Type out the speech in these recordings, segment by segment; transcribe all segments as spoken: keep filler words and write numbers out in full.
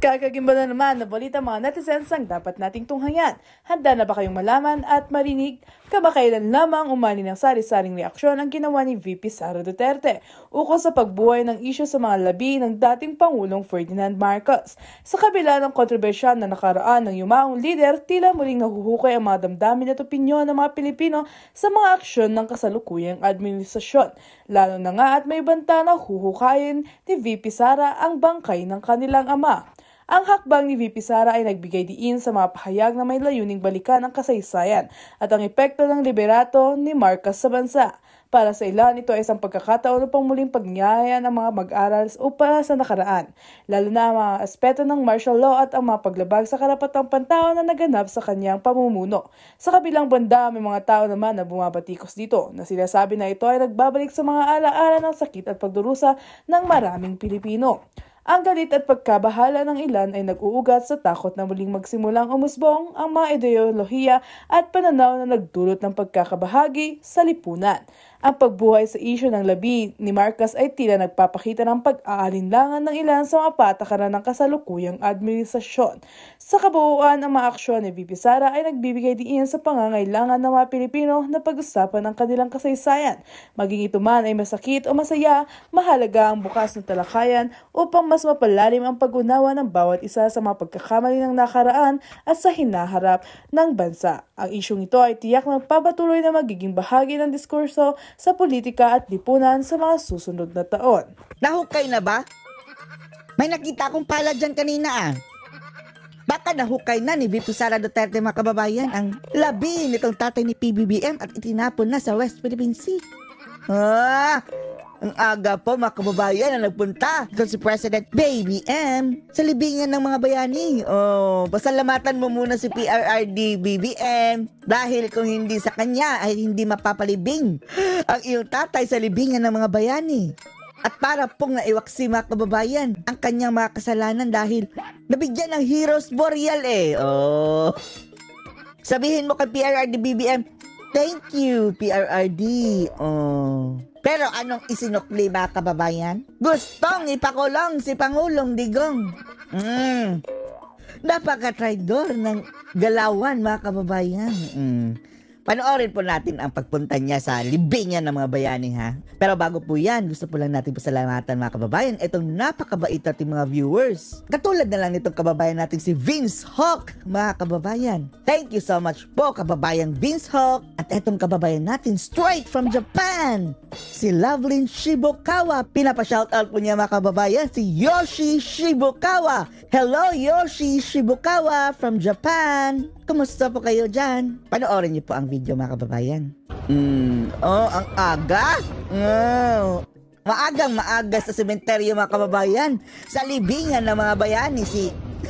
Kakagimba na naman na balita mga netizens ang dapat nating tunghayan. Handa na ba kayong malaman at marinig? Kamakailan lamang umani ng sari-saring reaksyon ang ginawa ni V P Sara Duterte ukol sa pagbuhay ng isyu sa mga labi ng dating Pangulong Ferdinand Marcos. Sa kabila ng kontrobersyal na nakaraan ng yumaong lider, tila muling nahuhukay ang mga damdamin at opinyon ng mga Pilipino sa mga aksyon ng kasalukuyang administrasyon. Lalo na nga at may banta na huhukayin ni V P Sara ang bangkay ng kanilang ama. Ang hakbang ni V P Sara ay nagbigay diin sa mga pahayag na may layuning balikan ang kasaysayan at ang epekto ng liberato ni Marcos sa bansa. Para sa ilan, ito ay isang pagkakataon upang muling pagniyaya ng mga mag-aral upara sa nakaraan, lalo na ang mga aspeto ng martial law at ang mga paglabag sa karapatang pantao na naganap sa kanyang pamumuno. Sa kabilang banda, may mga tao naman na bumabatikos dito na sinasabi na ito ay nagbabalik sa mga ala-ala ng sakit at pagdurusa ng maraming Pilipino. Ang galit at pagkabahala ng ilan ay nag-uugat sa takot na muling magsimulang umusbong ang mga ideolohiya at pananaw na nagdulot ng pagkakabahagi sa lipunan. Ang pagbuhay sa isyu ng labi ni Marcos ay tila nagpapakita ng pag-aalinlangan ng ilan sa mga patakaran ng kasalukuyang administrasyon. Sa kabuuan, ang mga aksyon ni V P Sara ay nagbibigay diin sa pangangailangan ng mga Pilipino na pag-usapan ng kanilang kasaysayan. Maging ito man ay masakit o masaya, mahalaga ang bukas na talakayan upang mas mapalalim ang pag-unawa ng bawat isa sa mga pagkakamali ng nakaraan at sa hinaharap ng bansa. Ang isyong ito ay tiyak na pabatuloy na magiging bahagi ng diskurso sa politika at lipunan sa mga susunod na taon. Nahukay na ba? May nakita akong pala dyan kanina ah. Baka nahukay na ni V P Sara Duterte mga kababayan ang labi nitong tatay ni P B B M at itinapon na sa West Philippine Sea. Ah! Ang aga po mga kababayan na nagpunta ito si President Baby M sa libingan ng mga bayani. Oh, pasalamatan mo muna si P R R D B B M dahil kung hindi sa kanya ay hindi mapapalibing ang iyong tatay sa libingan ng mga bayani. At para pong naiwaksi mga kababayan ang kanyang mga kasalanan dahil nabigyan ng Heroes Boreal eh. Oh. Sabihin mo kay P R R D B B M, thank you P R R D. Oh. Pero anong isinukli mga kababayan? Gustong ipakulong si Pangulong Digong. Mm. Napaka-traidor ng galawan mga kababayan. Mm. Panoorin po natin ang pagpunta niya sa libingan ng mga bayani ha. Pero bago po yan, gusto po lang natin pasalamatan mga kababayan itong napakabait nating mga viewers. Katulad na lang itong kababayan natin si Vince Hawk mga kababayan. Thank you so much po kababayang Vince Hawk. At itong kababayan natin straight from Japan, si Lovelyn Shibukawa. Pinapa-shoutout po niya mga kababayan si Yoshi Shibukawa. Hello Yoshi Shibukawa from Japan. Kumusta po kayo dyan? Panoorin niyo po ang video mga kababayan. Mm, oh, ang aga? Oh, maagang maaga sa sementeryo mga kababayan. Sa libingan ng mga bayani si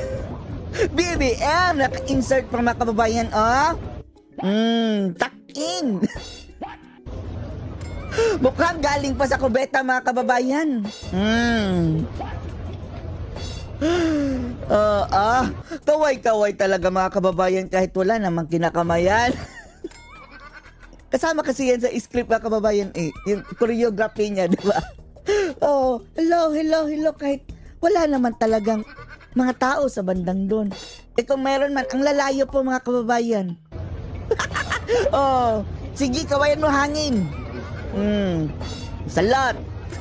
B B M. Naka-insert pa mga kababayan. Oh, mm, tuck-in. Mukhang galing pa sa kubeta mga kababayan. Hmm. Uh, ah, kaway-kaway talaga mga kababayan kahit wala namang kinakamayan. Kasama kasi yan sa script mga kababayan eh. Yung choreography niya, di ba? Oh, hello, hello, hello. Kahit wala naman talagang mga tao sa bandang doon. Eh kung meron man, ang lalayo po mga kababayan. Oh, sige, kawayan mo hangin. Hmm, salot.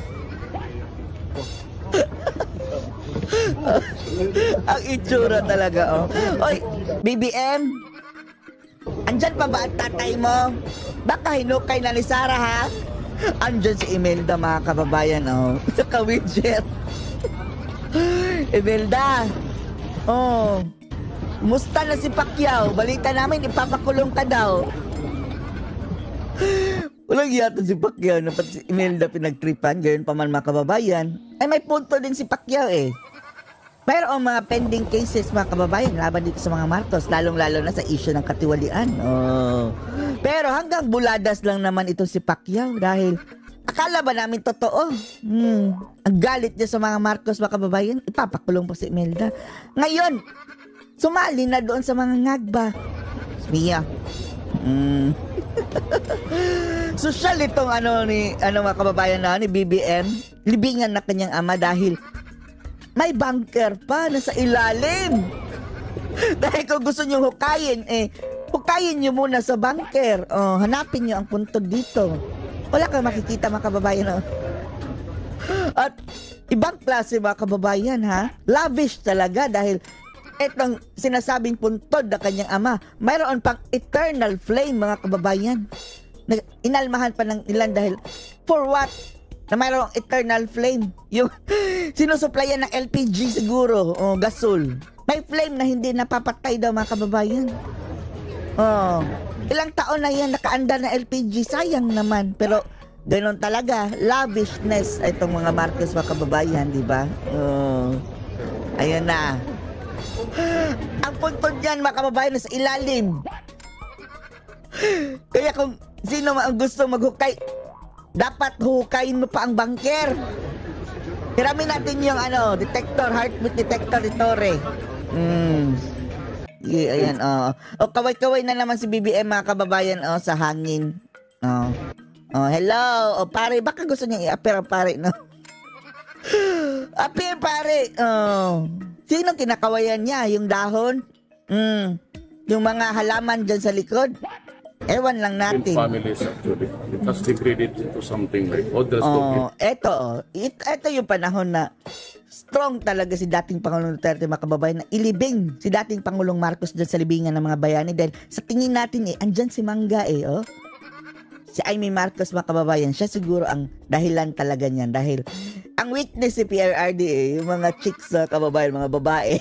Ang itsura talaga oh. Oy, B B M, andyan pa ba ang tatay mo? Baka hinukay na ni Sara ha? Andyan si Imelda mga kababayan oh. Naka-widget. Imelda, oh, musta na si Pacquiao? Balita namin ipapakulong ka daw. Walang yata si Pacquiao na pati si Imelda pinagtripan. Gayon pa man mga kababayan ay may punto din si Pacquiao eh. Pero ang mga pending cases mga kababayan laban dito sa mga Marcos, lalong-lalo na sa issue ng katiwalian. Oh. Pero hanggang buladas lang naman ito si Pacquiao dahil akala ba namin totoo? Hmm. Ang galit niya sa mga Marcos mga kababayan, ipapakulong po si Imelda. Ngayon, sumali na doon sa mga ngagba. Mia. Hmm. Social itong ano ni ano mga kababayan na ni B B M. Libingan na kanyang ama dahil may bunker pa na sa ilalim. Dahil kung gusto nyo hukayin, eh, hukayin nyo muna sa bunker. Oh, hanapin nyo ang puntod dito. Wala kang makikita, mga kababayan. Oh. At ibang klase, mga kababayan, ha? Lavish talaga dahil etong sinasabing puntod na kanyang ama, mayroon pang eternal flame, mga kababayan. Inalmahan pa ng ilan dahil for what? Na mayroong eternal flame. Yung sinusuplayan ng L P G siguro, o gasol. May flame na hindi napapatay daw, mga kababayan. Oh, ilang taon na yan nakaandar na L P G, sayang naman. Pero ganoon talaga, lavishness itong mga Marcos, mga kababayan, di ba? Oh, ayun na. Ang puntod niyan, mga kababayan, nasa ilalim. Kaya kung sino ang gusto maghukay, dapat hukayin mo pa ang bunker. Hiramin natin yung ano, detector, heartbeat detector ni Torre. Hmm. Yeah, ayan, oh. O, kaway-kaway na naman si B B M, mga kababayan, oh, sa hangin. Oh. Oh, hello. O, pare, baka gusto niya i-appear ang pare, no? Appear, pare. Oh. Sino kinakawayan niya? Yung dahon? Hmm. Yung mga halaman dyan sa likod? Ewan lang natin. In families, actually. It has degraded to something like others. Oh, eto, oh. It, eto yung panahon na strong talaga si dating Pangulong Duterte, mga kababayan, na ilibing si dating Pangulong Marcos dyan sa libingan ng mga bayani. Dahil sa tingin natin, eh, andyan si Mangga, eh, oh. Si Amy Marcos, mga kababayan, siya siguro ang dahilan talaga niyan. Dahil ang weakness si P R R D, eh, yung mga chicks, mga kababayan, mga babae.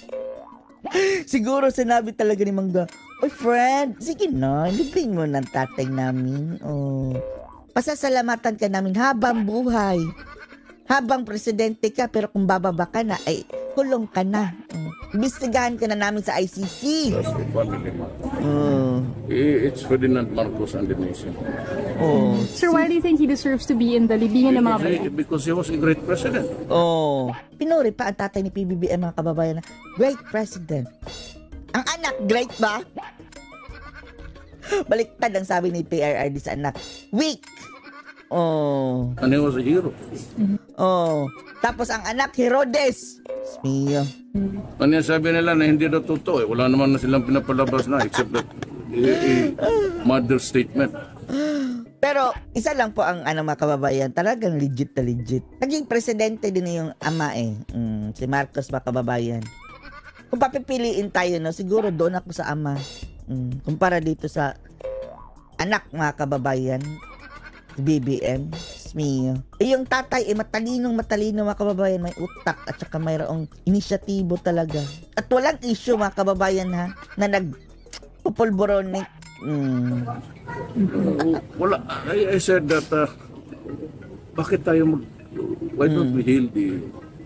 Siguro sinabi talaga ni Mangga, oy friend, sige na, libing mo ng tatay namin. Oh. Pasasalamatan ka namin habang buhay. Habang presidente ka, pero kung bababa ka na, ay kulong ka na. Oh. Imbestigahan ka na namin sa I C C. That's the family, man. Oh. It's Ferdinand Marcos and the nation. Oh. Sir, why do you think he deserves to be in the libingan ng mga bayan? Because he was a great president. Oh. Pinuri pa ang tatay ni P B B M, mga kababayan, na great president. Ang anak, great ba? Baliktad ang sabi ni P R R D sa anak. Weak. Oh. And he was a hero. Oh. Tapos ang anak, Herodes. Mio. Ano yung sabi nila na hindi na totoo eh. Wala naman na silang pinapalabas na except that a, a mother statement. Pero isa lang po ang ano, mga kababayan, talagang legit na legit. Naging presidente din yung ama eh. Mm, si Marcos, mga kababayan. Kung papipiliin tayo, no, siguro doon ako sa ama. Mm, kumpara dito sa anak, mga kababayan. B B M. Mio. Eh, yung tatay, eh, matalinong matalino, mga kababayan. May utak at saka mayroong inisyatibo talaga. At walang issue, mga kababayan, ha, na nagpupulboronic. Mm. Uh, wala. I, I said that uh, bakit tayo mag... Why don't we heal the...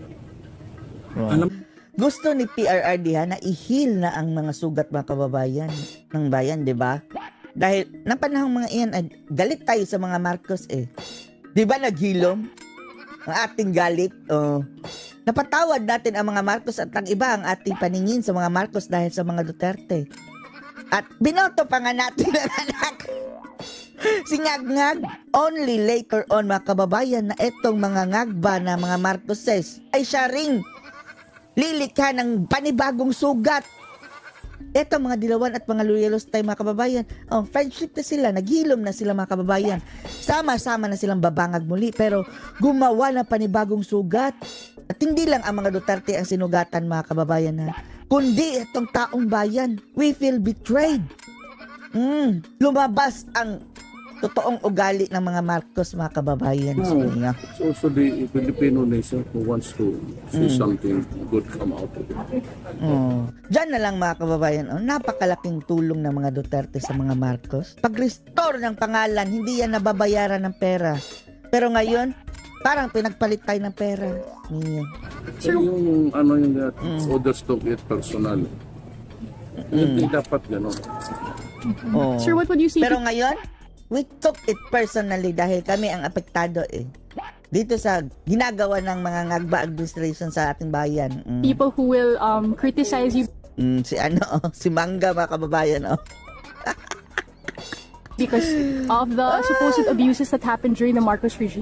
Wow. Alam, gusto ni P R R D, ha, na i-heal na ang mga sugat, mga kababayan ng bayan, di ba? Dahil ng panahong mga iyan, ay, galit tayo sa mga Marcos eh. Di ba naghilom ang ating galit? Oh. Napatawad natin ang mga Marcos at ang iba ang ating paningin sa mga Marcos dahil sa mga Duterte. At binoto pa nga natin ang anak. Si Ngag-Ngag. Only later on, mga kababayan, na etong mga ngagba na mga Marcoses ay siya ring lilikha ng panibagong sugat. Eto mga dilawan at mga loyalos tayo, mga kababayan. Oh, friendship na sila, naghilom na sila, mga kababayan. Sama-sama na silang babangag muli, pero gumawa ng panibagong sugat. At hindi lang ang mga Duterte ang sinugatan, mga kababayan, ha, kundi itong taong bayan. We feel betrayed. Mm, lumabas ang totoong ugali ng mga Marcos, mga kababayan. No, it's also the Filipino nation who wants to see mm. something good come out of it. Oh. Diyan na lang, mga kababayan, oh, napakalaking tulong ng mga Duterte sa mga Marcos. Pag-restore ng pangalan, hindi yan nababayaran ng pera. Pero ngayon, parang pinagpalit tayo ng pera. Yeah. So, yung ano yung that mm. others took it personal. Mm. Hindi dapat gano'n. Oh. Sir, what would you say? Pero ngayon, we took it personally dahil kami ang apektado eh. Dito sa ginagawa ng mga ngagba administration sa ating bayan. Mm. People who will um, criticize you. Mm, si ano, oh, si Mangga, mga kababayan, oh. Because of the supposed abuses that happened during the Marcos regime.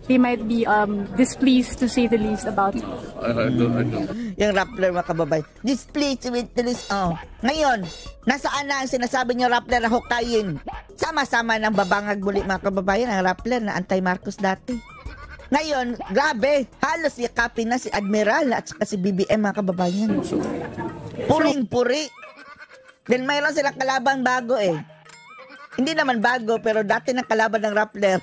they might be um, displeased, to say the least, about it. I, I don't, I don't. Yung Rappler, mga kababayan. Display with the list. Oh. Ngayon, nasaan na ang sinasabi niyo Rappler na hukayin? Sama-sama ng babangag muli, mga kababayan, ang Rappler na anti-Marcos dati. Ngayon, grabe, halos yakapin na si Admiral at saka si B B M, mga kababayan. Puring-puri. Then mayroon silang kalaban bago eh. Hindi naman bago, pero dati ng kalaban ng Rappler.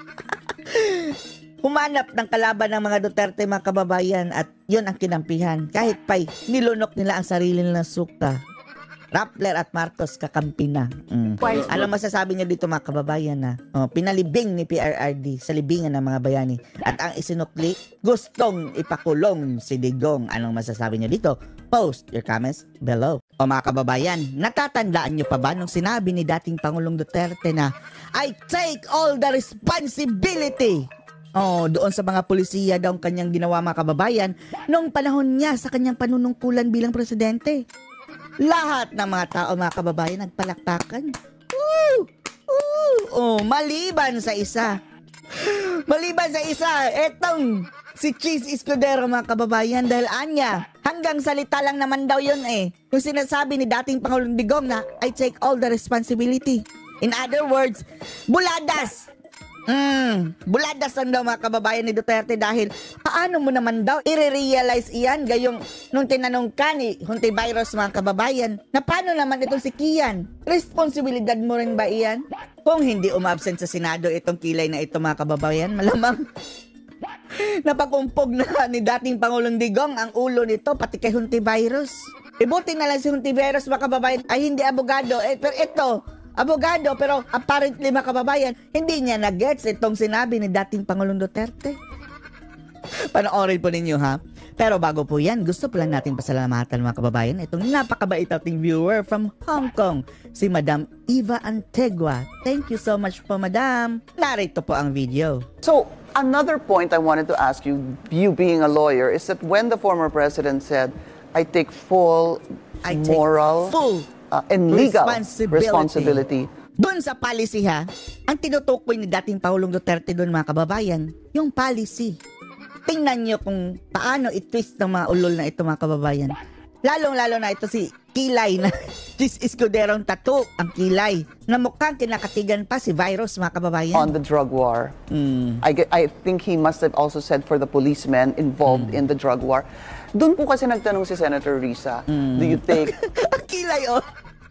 Humanap ng kalaban ng mga Duterte, mga kababayan, at yun ang kinampihan. Kahit pa'y nilunok nila ang sarili nilang suka. Rappler at Marcos kakampi na. Mm. Ano masasabi niya dito, mga kababayan, na oh, pinalibing ni P R R D sa libingan ng mga bayani. At ang isinukli, gustong ipakulong si Digong. Anong masasabi niya dito? Post your comments below. O mga kababayan, natatandaan niyo pa ba nung sinabi ni dating Pangulong Duterte na I take all the responsibility? Oh, doon sa mga pulisiya daw ang kanyang ginawa, mga kababayan, noong panahon niya sa kanyang panunungkulan bilang presidente. Lahat ng mga tao, mga kababayan, nagpalakpakan. Woo! Woo! Oh, maliban sa isa. Maliban sa isa, etong si Cheese Escudero, mga kababayan, dahil anya, hanggang salita lang naman daw yun eh. Yung sinasabi ni dating Pangulong Digong na I take all the responsibility. In other words, buladas. Hmm, buladas lang daw, mga kababayan ni Duterte, dahil paano mo naman daw i-realize iyan gayong nung tinanong ka ni Hontiveros, mga kababayan, na paano naman itong si Kian? Responsibilidad mo rin ba iyan? Kung hindi umabsent sa Senado itong kilay na ito, mga kababayan, malamang napakumpog na ni dating Pangulong Digong ang ulo nito, pati kay Hontiveros. Ibuti na lang si Hontiveros, mga kababayan, ay hindi abogado, eh, pero ito, abogado, pero apparently, mga kababayan, hindi niya na-gets itong sinabi ni dating Pangulong Duterte. Panoorin po ninyo, ha? Pero bago po yan, gusto po lang natin pasalamatan, mga kababayan, itong napakabait ating viewer from Hong Kong, si Madam Eva Antegua. Thank you so much po, Madam. Narito po ang video. So, another point I wanted to ask you, you being a lawyer, is that when the former president said, I take full I take moral full Uh, and legal responsibility. responsibility. Doon sa policy, ha, ang tinutukoy ni dating Pangulong Duterte doon, mga kababayan, yung policy. Tingnan nyo kung paano i-twist ng mga ulol na ito, mga kababayan. Lalong-lalo na ito si Kilay na Cheese Escuderong tattoo, ang kilay, na mukhang kinakatigan pa si Virus, mga kababayan. On the drug war. Mm. I, get, I think he must have also said for the policemen involved mm. in the drug war. Doon po kasi nagtanong si Senator Risa, mm. do you take... Ang kilay, oh.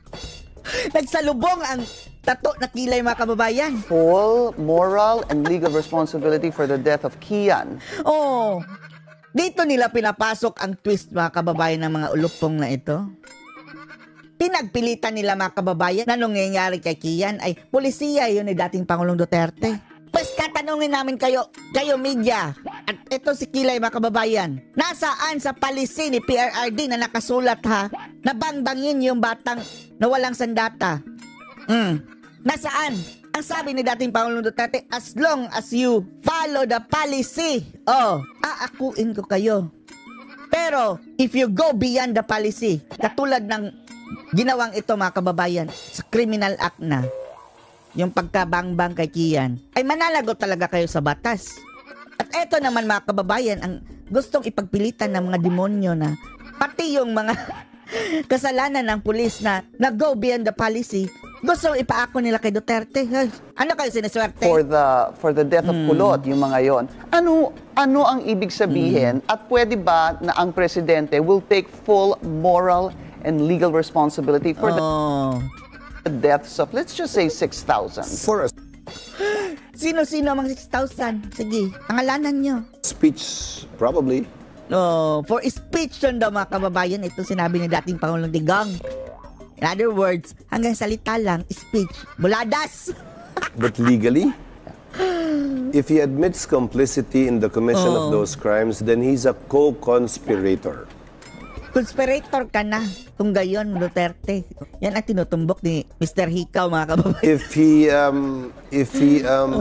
Nagsalubong ang tato na kilay, mga kababayan. Full moral and legal responsibility for the death of Kian. Oh, dito nila pinapasok ang twist, mga kababayan, ng mga ulupong na ito. Pinagpilitan nila, mga kababayan, na nung nangyayari kay Kian ay polisiya yun ni dating Pangulong Duterte. Pues katanungin namin kayo, kayo media, at ito si Kilay, mga kababayan, nasaan sa policy ni P R R D na nakasulat, ha, na bangbangin yung batang na walang sandata? Hmm, nasaan? Ang sabi ni dating Pangulong Duterte, as long as you follow the policy, oh, aakuin ko kayo. Pero, if you go beyond the policy, katulad ng ginawang ito, mga kababayan, sa criminal act na, yung pagkabangbang kay Kian, ay mananagot talaga kayo sa batas. At eto naman, mga kababayan, ang gustong ipagpilitan ng mga demonyo na pati yung mga kasalanan ng pulis na nag-go beyond the policy, gusto ipaako nila kay Duterte. Ano kayo siniswerte? For the for the death of Mm. Kulot, yung mga yon. Ano ano ang ibig sabihin Mm. at pwede ba na ang presidente will take full moral and legal responsibility for Oh. the deaths of, let's just say, six thousand? For a Sino-sino ang mga six thousand? Sige, pangalanan nyo. speech, probably. Oh, for speech yun daw, mga kababayan. Ito sinabi ni dating Pangulong Digong. In other words, hanggang salita lang, speech. Buladas! But legally, if he admits complicity in the commission Oh. of those crimes, then he's a co-conspirator. Conspirator ka na. Kung gayon, Duterte. Yan ang tinutumbok ni Mister Hikaw, mga kababayan. If he um, if he um,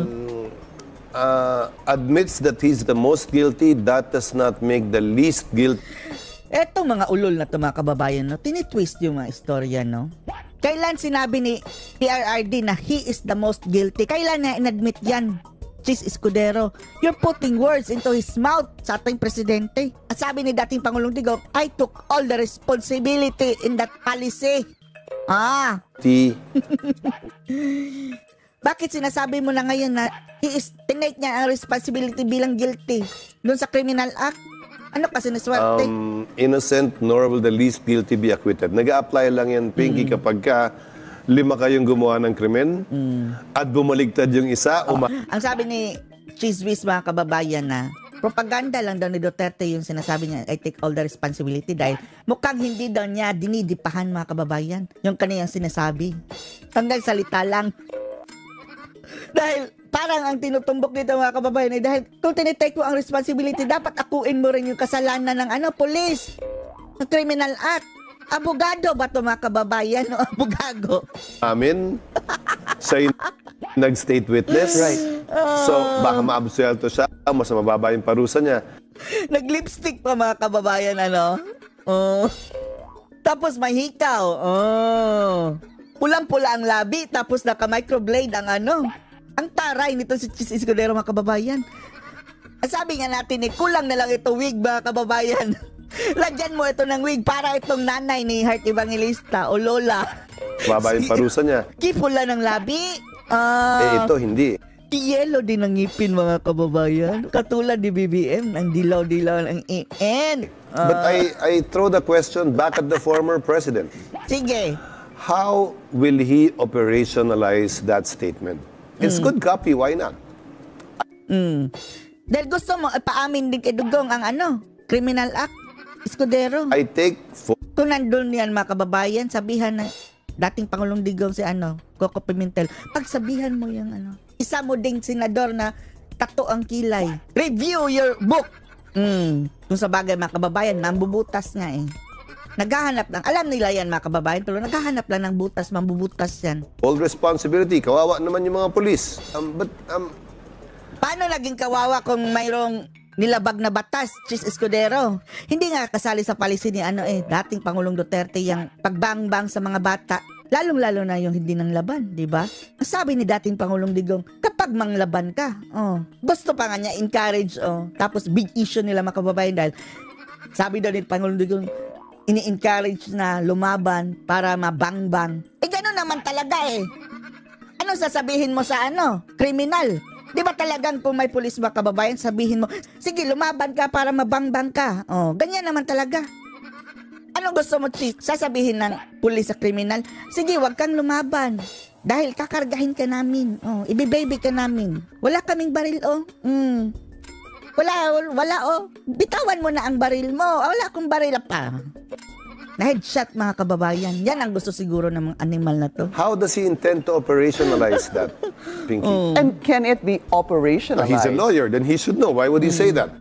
uh, admits that he's the most guilty, that does not make the least guilty. Etong mga ulol na to, mga kababayan, no, tinitwist yung mga istorya, no? Kailan sinabi ni P R R D na he is the most guilty? Kailan na inadmit yan? Chis Escudero, you're putting words into his mouth sa ating presidente. At sabi ni dating Pangulong Digong, I took all the responsibility in that policy. Ah, T. bakit sinasabi mo na ngayon na he is, tinake niya ang responsibility bilang guilty doon sa criminal act? Ano kasi naswerte? Um, innocent nor will the least guilty be acquitted. Nag-a-apply lang yan, Pinky, kapag ka lima kayong gumawa ng krimen at bumaligtad yung isa. Oh, uma- ang sabi ni Chiswis, mga kababayan, na propaganda lang daw ni Duterte yung sinasabi niya, I take all the responsibility, dahil mukhang hindi daw niya dinidipahan, mga kababayan, yung kaniyang sinasabi. Hanggang salita lang. Dahil parang ang tinutumbok dito, mga kababayan, ay dahil kung tinitake mo ang responsibility, dapat akuin mo rin yung kasalanan ng ano, police, ng criminal act. Abogado ba ito, mga kababayan? O abogado? Amin. Siya yung nag-state witness. Right. So, baka maabsuelto siya, mas mababa yung parusa niya. Nag-lipstick pa, mga kababayan, ano? Oh. Tapos may hikaw. Oh. Pulang-pula ang labi, tapos naka-microblade ang ano. Ang taray nito si Chis Escudero, mga kababayan. Ang sabi nga natin, eh, kulang na lang ito wig, mga kababayan. Lagyan mo ito ng wig para itong nanay ni Heart Evangelista o Lola. Mababa yung parusa niya. Kipula ng labi. Eh, Ah, ito, hindi. yellow din ang ngipin, mga kababayan. Katulad ni B B M, ang dilaw-dilaw ng I N. But I, I throw the question back at the former president. Sige. How will he operationalize that statement? It's good copy, why not? Mm. Dahil gusto mo, ipaamin din kay Dugong ang ano, criminal act. Escudero. I take full Kung nandun yan, mga kababayan, sabihan ng dating Pangulong Digong si ano, Coco Pimentel, pagsabihan mo yung ano, isa mo ding senador na tato ang kilay. Review your book. Mm. Kung sa bagay, mga kababayan, mambubutas nga eh. Naghahanap lang. Alam nila yan, mga kababayan, pero naghahanap lang ng butas, mambubutas yan. full responsibility. Kawawa naman yung mga polis. Um, but, um, Paano naging kawawa kung mayroong nilabag na batas, Chis Escudero? Hindi nga kasali sa policy ni ano eh, dating Pangulong Duterte yung pagbangbang sa mga bata. Lalong-lalo na yung hindi nang laban, di ba? Ang sabi ni dating Pangulong Digong, kapag manglaban ka, oh, gusto pa nga niya encourage, oh. Tapos big issue nila, mga kababayan, dahil sabi daw ni Pangulong Digong, ini-encourage na lumaban para mabangbang. Eh, gano'n naman talaga eh. Ano sasabihin mo sa ano? Kriminal. Di ba talagang kung may pulis, mga kababayan, sabihin mo, sige, lumaban ka para mabangbang ka. Oh, ganyan naman talaga. Anong gusto mo, Chief? Sasabihin ng pulis sa kriminal, sige, wag kang lumaban. Dahil kakargahin ka namin. Oh, ibibaby ka namin. Wala kaming baril, oh. Mm. Wala, wala, oh. Bitawan mo na ang baril mo. Wala akong baril pa. Na-headshot, mga kababayan. Yan ang gusto siguro ng mga animal na to. how does he intend to operationalize that, Pinky? And can it be Uh, operationalized? he's a lawyer, then he should know. Why would he say that?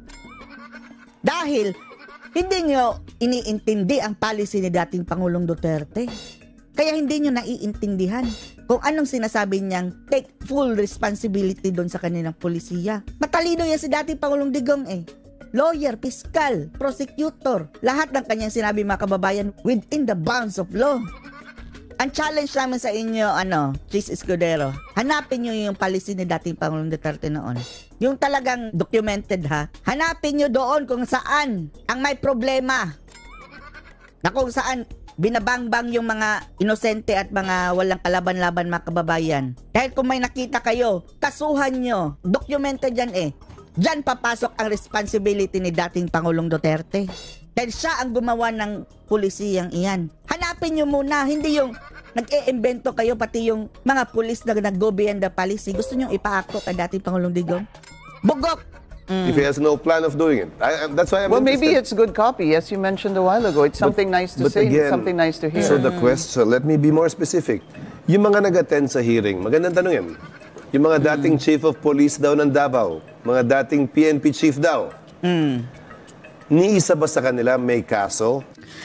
Dahil hindi nyo iniintindi ang policy ni dating Pangulong Duterte. Kaya hindi nyo naiintindihan kung anong sinasabi niyang take full responsibility doon sa kanilang polisiya. Matalino yan si dating Pangulong Digong eh. Lawyer, piskal, prosecutor, lahat ng kanyang sinabi, mga kababayan, within the bounds of law. Ang challenge namin sa inyo, ano, Chis Escudero, hanapin nyo yung policy ni dating Pangulong Duterte noon. Yung talagang documented, ha? Hanapin nyo doon kung saan ang may problema. Na kung saan binabangbang yung mga inosente at mga walang kalaban-laban, mga kababayan. Dahil kung may nakita kayo, kasuhan nyo. Documented yan eh. Diyan papasok ang responsibility ni dating Pangulong Duterte. Dahil siya ang gumawa ng pulisiyang iyan. Hanapin nyo muna, hindi yung nag-e-invento kayo, pati yung mga pulis na nag-go beyond the policy. Gusto nyo ipaako kay dating Pangulong Digong? Bugok! If he has no plan of doing it. I, I- that's why I'm Well, maybe interested. it's good copy, as you mentioned a while ago. It's something nice to But say, again, something nice to hear. So the question, let me be more specific. Yung mga nag-attend sa hearing, magandang tanong yan. Yung mga dating chief of police daw ng Davao, mga dating P N P chief daw, ni isa ba sa kanila may kaso?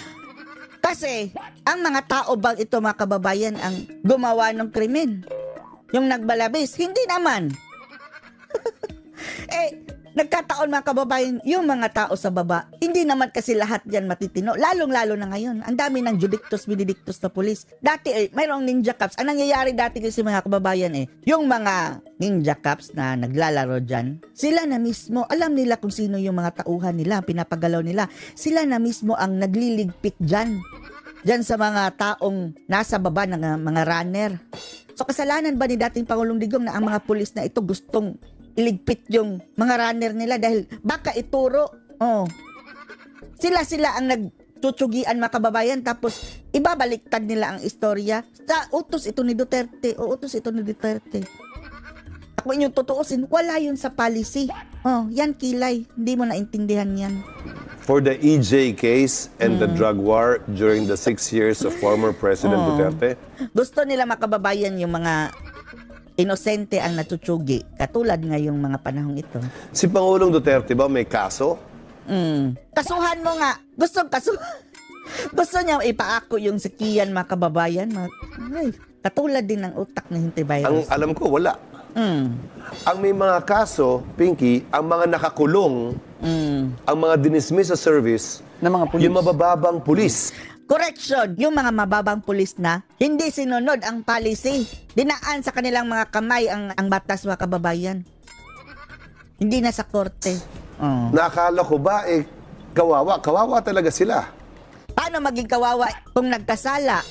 Kasi, ang mga tao bang ito, mga kababayan, ang gumawa ng krimen? Yung nagbalabis? Hindi naman. Eh, Nagkataon mga kababayan, yung mga tao sa baba, hindi naman kasi lahat yan matitino. Lalong-lalo na ngayon, ang dami ng judictus, binidictus na pulis. Dati eh, mayroong ninja cops. Ang nangyayari dati kasi mga kababayan eh, yung mga ninja cops na naglalaro dyan, sila na mismo, alam nila kung sino yung mga tauhan nila, pinapagalaw nila. Sila na mismo ang nagliligpit dyan. Dyan sa mga taong nasa baba ng uh, mga runner. So kasalanan ba ni dating Pangulong Digong na ang mga pulis na ito gustong iligpit yung mga runner nila dahil baka ituro? Oh. Sila-sila ang nagtutsugian mga kababayan tapos ibabaliktad nila ang istorya. Sa utos ito ni Duterte. O utos ito ni Duterte. Ako inyong tutuusin, wala yun sa policy. Oh, yan kilay. Hindi mo naintindihan yan. For the E J case and the drug war during the six years of former President Oh. Duterte, Gusto nila makababayan yung mga inosente ang natutsugi. Katulad ngayong mga panahong ito. si Pangulong Duterte ba may kaso? Mm. Kasuhan mo nga. Gusto kaso. Gusto niya ipaako yung sikiyan mga kababayan. Mga, ay, katulad din ng utak na Ang hintivirus. alam ko, wala. Mm. Ang may mga kaso, Pinky, ang mga nakakulong, Mm. ang mga dinismiss sa service, ng mga pulis. yung mabababang pulis. Correction, yung mga mababang pulis na hindi sinunod ang policy. Dinaan sa kanilang mga kamay ang, ang batas mga kababayan. Hindi na sa korte. Oh. Nakala ko ba, eh, kawawa. Kawawa talaga sila. Paano maging kawawa kung nagkasala?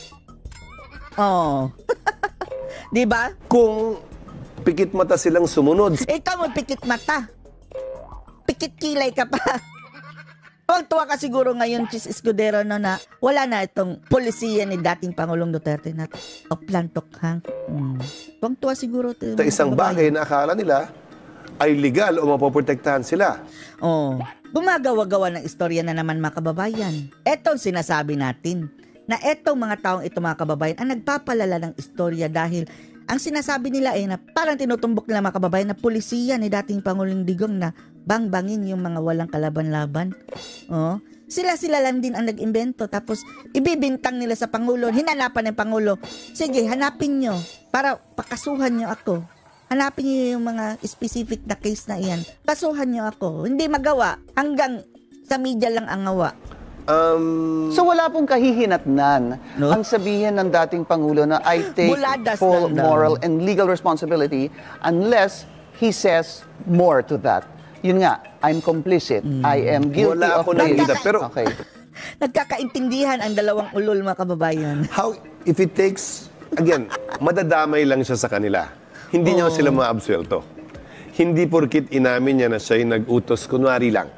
Oh. Di ba? Kung pikit mata silang sumunod, Ikaw mo pikit mata. Pikit kilay ka pa. Tuwang-tuwa ka siguro ngayon, Chis Escudero, no, na wala na itong polisiya ni dating Pangulong Duterte na oplantokhang. Hmm. Tuwang-tuwa siguro. sa isang bagay na akala nila ay legal o mapoprotektahan sila. Oh, gumagawa-gawa ng istorya na naman mga kababayan. Eto ang sinasabi natin, na etong mga taong ito mga kababayan ang nagpapalala ng istorya dahil ang sinasabi nila ay na parang tinutumbok nila mga kababayan na polisiya ni dating Pangulong Digong na bangbangin yung mga walang kalaban-laban. Oh, sila-sila lang din ang nag-imbento tapos ibibintang nila sa Pangulo, hinanapan ng Pangulo. Sige, hanapin nyo para pakasuhan nyo ako. Hanapin nyo yung mga specific na case na iyan. Kasuhan nyo ako. Hindi magawa. Hanggang sa media lang ang ngawa. Um, So wala pong kahihinatnan No? ang sabihin ng dating Pangulo na I take Buladas full lang daw. moral and legal responsibility unless he says more to that. Yun nga, I'm complicit. I am guilty Wala of ako this. nakikita, pero- Okay. Nagkakaintindihan ang dalawang ulol mga kababayan. how, if it takes, again, madadamay lang siya sa kanila. Hindi niya sila maabsuelto. Hindi porkit inamin niya na siya'y nag-utos, kunwari lang.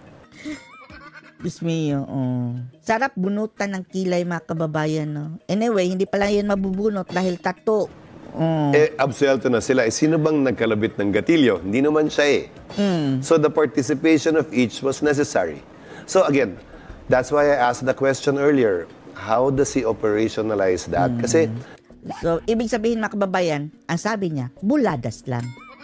Diyos mio, oh. Sarap bunutan ng kilay mga kababayan, no? Anyway, hindi pala yan mabubunot dahil tato. Oh. Eh, absuelto na sila. Eh, sino bang nagkalabit ng gatilyo? Hindi naman siya eh. Mm. So the participation of each was necessary. So again, that's why I asked the question earlier. How does he operationalize that? Kasi So, ibig sabihin mga kababayan, ang sabi niya, buladas lang.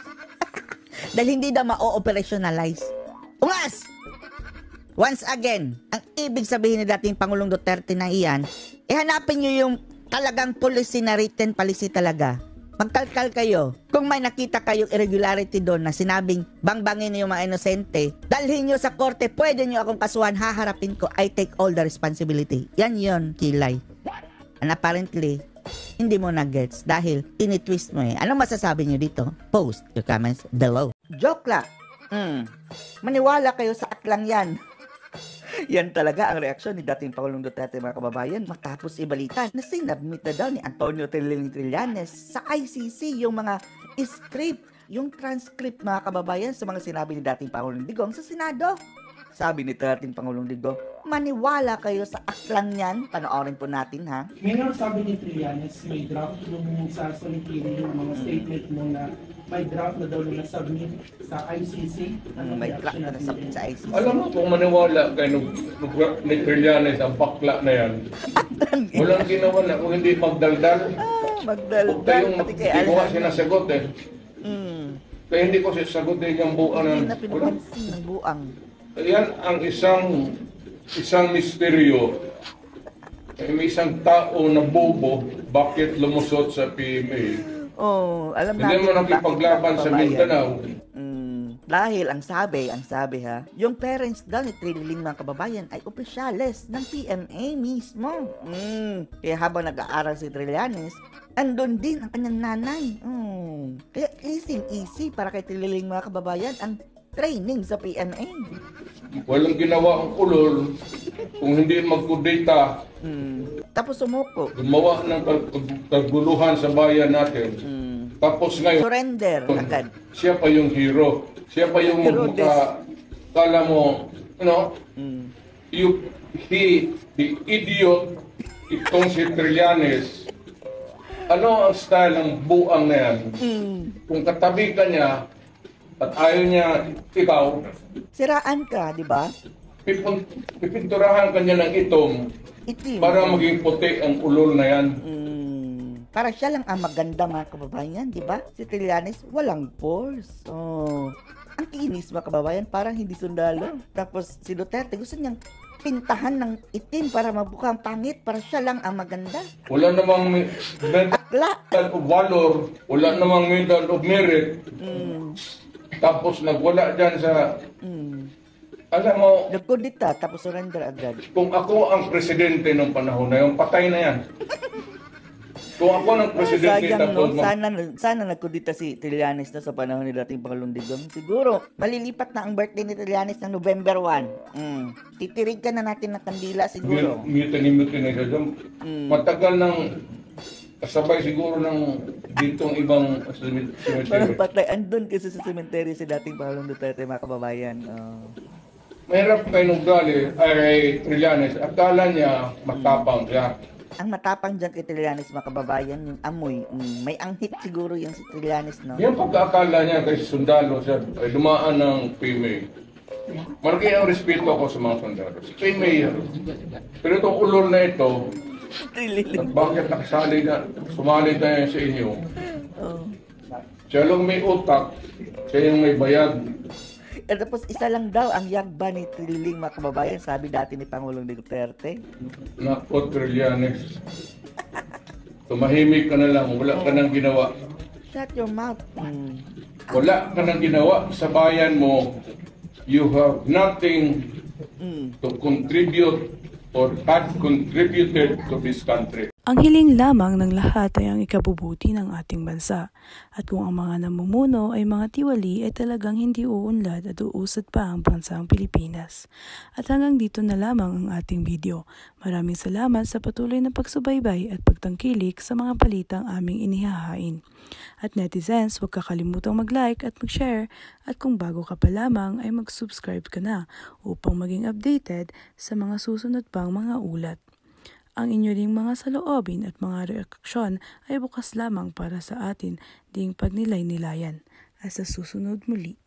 Dahil hindi daw ma-operationalize. Ungas! Once again, ang ibig sabihin ni dating Pangulong Duterte na iyan, eh hanapin niyo yung talagang policy na written policy talaga. Magkalkal kayo. Kung may nakita kayong irregularity doon na sinabing bangbangin niyo yung mga inosente, dalhin niyo sa korte, pwede niyo akong kasuhan, haharapin ko, I take all the responsibility. Yan yon kilay. And apparently, hindi mo na-gets dahil tinitwist mo eh. Anong masasabi niyo dito? Post your comments below. Joke lang. Mm. Maniwala kayo sa aklang yan. Yan talaga ang reaksyon ni dating Pangulong Duterte mga kababayan matapos ibalita na sinabmit na daw ni Antonio Trillanes sa I C C yung mga script, yung transcript mga kababayan sa mga sinabi ni dating Pangulong Digong sa Senado. Sabi ni dating Pangulong Digong, maniwala kayo sa aklang yan. Panoorin po natin ha. Ngayon, sabi ni Trillanes, may draft yung sa solitary yung mga statement mo na may draft na daw na submit sa I C C. Ano May reaction clock na natin nasabit dyan? sa I C C. Alam mo, kung maniwala kayo nung nung- ni Trillanes ang bakla na yan, walang ginawa na kung hindi magdaldal. Ah, Huwag magdaldal. tayong, Pati kay hindi ko nga Alhan. sinasagot eh. Mm. Kaya hindi ko sasagutin yung buuan Hindi ng... na pinupansin ng buang. Yan ang isang isang misteryo. Eh, may isang tao na bobo, bakit lumusot sa P M A? Oh, alam Hindi natin mo kung nakipaglaban bakit sa kababayan. Mindanao. Mm. Dahil ang sabi, ang sabi ha, yung parents daw ni Trililing mga kababayan ay opisyales ng P M A mismo. Mm. Kaya habang nag-aaral si Trillanes, andun din ang kanyang nanay. Mm. Kaya easy-easy para kay Trililing mga kababayan ang training sa P M A. Walang ginawa ang ulol kung hindi magkudita, Mm. Tapos sumuko. gumawa ng kag- kag- kaguluhan sa bayan natin. Mm. Tapos ngayon, Surrender agad. siya pa yung hero. Siya pa yung Hero magmaka, kala mo, you know, Mm. you, he, the idiot, itong si Trillanes, ano ang style ng buang na yan? Mm. Kung katabi ka niya, at ayaw niya ikaw, Siraan ka, di ba? pipun- pipinturahan ka niya ng itom Itim. para maging puti ang ulol na yan. Mm, para siya lang ang maganda mga kababayan, di ba? Si Trillanes, walang pores. Oh. Ang kinis mga kababayan, parang hindi sundalo. Tapos si Duterte, gusto niyang pintahan ng itim para mabukhang pangit, para siya lang ang maganda. Wala namang me- medal Akla. of valor, wala namang medal of merit, Mm, tapos nagwala dyan sa, mm. alam mo, Nagkudita, tapos surrender agad. kung ako ang presidente ng panahon na yun, patay na yan. Kung ako ng presidente Sayang, tapos no? Sana, sana nagkudita si Trillanes na sa panahon ni dating Pangulong Digong. Siguro, malilipat na ang birthday ni Trillanes ng November first. Mm. Titirig ka na natin ng kandila siguro. mutiny-mutiny ka dyan, Mm. matagal ng kasabay siguro ng ditong ibang Parang cemetery. patay. Andun kasi sa cemetery si dating Pangulong Duterte, mga kababayan. Oh. Mahirap kayo nung gali, ay Trillanes, akala niya matapang siya. Ang matapang dyan kay Trillanes, mga kababayan, yung amoy. Mm. May anghit siguro yung si Trillanes, no? Yung pagkakala niya kay sundalo siya, ay dumaan ng P M A. Malaki ang respeto ako sa mga sundalo. Si P M A yan. Pero itong ulol na ito, at bakit nakasali na, sumali na yan sa inyo? Oh. Siya lang may utak, siya yung may bayad. At tapos isa lang daw ang yagba ni Trillanes, mga kababayan, sabi dati ni Pangulong Duterte. Nako, Trillanes. Tumahimik ka na lang, wala ka nang ginawa. Shut your mouth. Mm. Wala ka nang ginawa sa bayan mo. You have nothing Mm. to contribute or had contributed to this country. Ang hiling lamang ng lahat ay ang ikabubuti ng ating bansa. At kung ang mga namumuno ay mga tiwali ay talagang hindi uunlad at uusad pa ang bansang Pilipinas. At hanggang dito na lamang ang ating video. Maraming salamat sa patuloy na pagsubaybay at pagtangkilik sa mga balitang aming inihahain. At netizens, huwag kakalimutang mag-like at mag-share. At kung bago ka pa lamang ay mag-subscribe ka na upang maging updated sa mga susunod pang mga ulat. Ang inyo ring mga saloobin at mga reaksyon ay bukas lamang para sa atin ding pagnilay-nilayan. At sa susunod muli.